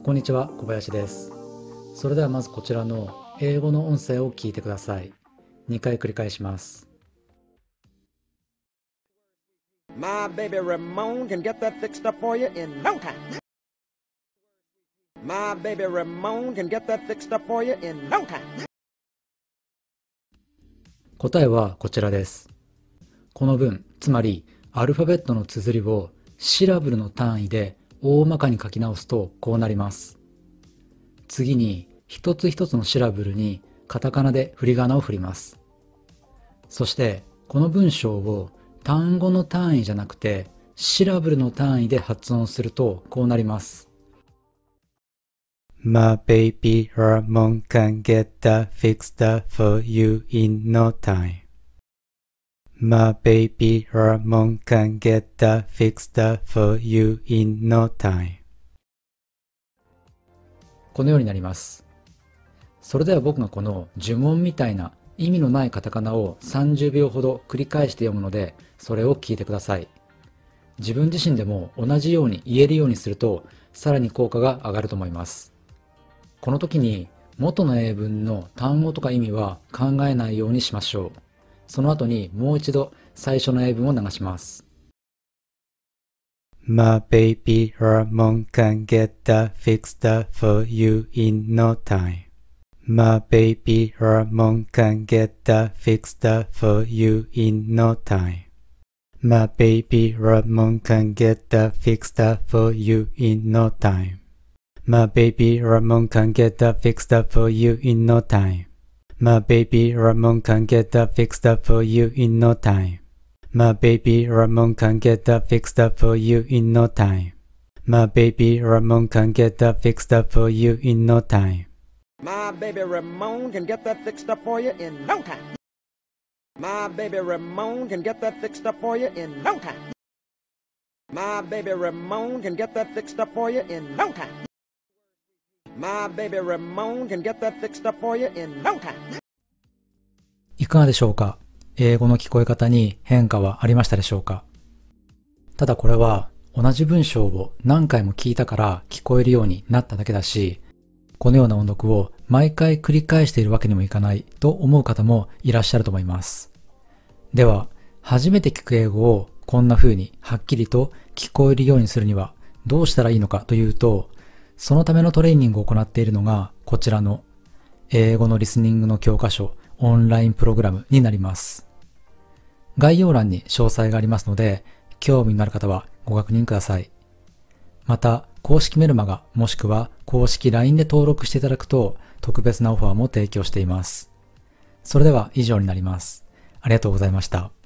こんにちは、小林です。それではまずこちらの英語の音声を聞いてください。2回繰り返します。 My baby Ramon can get that fixed up for you in no time. My baby Ramon can get that fixed up for you in no time. 答えはこちらです。この文、つまりアルファベットの綴りをシラブルの単位で大まかに書き直すとこうなります。次に一つ一つのシラブルにカタカナで振り仮名を振ります。そしてこの文章を単語の単位じゃなくてシラブルの単位で発音するとこうなります。 My baby Ramon can get that fixed up for you in no time. My baby Ramon can get that fixed up for you in no time. このようになります。それでは僕がこの呪文みたいな意味のないカタカナを30秒ほど繰り返して読むので、それを聞いてください。自分自身でも同じように言えるようにすると、さらに効果が上がると思います。この時に元の英文の単語とか意味は考えないようにしましょう。その後にもう一度最初の英文を流します。 My baby Ramon can get that fixed up for you in no time. My baby Ramon can get that fixed up for you in no time. My baby Ramon can get that fixed up for you in no time. My baby Ramon can get that fixed up for you in no time. My baby Ramon can get that fixed up for you in no time. My baby Ramon can get that fixed up for you in no time. My baby Ramon can get that fixed up for you in no time. My baby Ramon can get that fixed up for you in no time. My baby Ramon can get that fixed up for you in no time. My baby Ramon can get that fixed up for you in no time. My baby Ramon can get that fixed up for you in no time. いかがでしょうか？英語の聞こえ方に変化はありましたでしょうか？ただこれは同じ文章を何回も聞いたから聞こえるようになっただけだし、このような音読を毎回繰り返しているわけにもいかないと思う方もいらっしゃると思います。では、初めて聞く英語をこんな風にはっきりと聞こえるようにするにはどうしたらいいのかというと、そのためのトレーニングを行っているのがこちらの英語のリスニングの教科書オンラインプログラムになります。概要欄に詳細がありますので、興味のある方はご確認ください。また、公式メルマガもしくは公式 LINE で登録していただくと特別なオファーも提供しています。それでは以上になります。ありがとうございました。